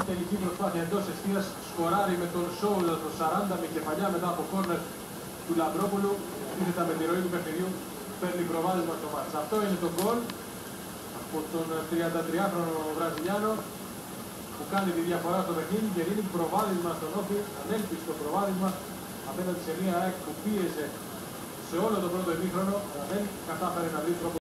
τελική προσπάθεια εντός εστίας, σκοράρει με τον Σόουλα το 40 με κεφαλιά μετά από κόρνερ του Λαμπρόπουλου. Αντίθετα με τη ροή του παιχνιδιού παίρνει προβάδισμα στο μάτς. Αυτό είναι το γκολ από τον 33χρονο Βραζιλιάνο που κάνει τη διαφορά στο παιχνίδι και δίνει προβάδισμα στον Όφη, ανέλπιστο προβάδισμα απέναντι σε μια ΑΕΚ που πίεζε σε όλο το πρώτο ημίχρονο, αλλά δεν κατάφερε να βρει τρόπο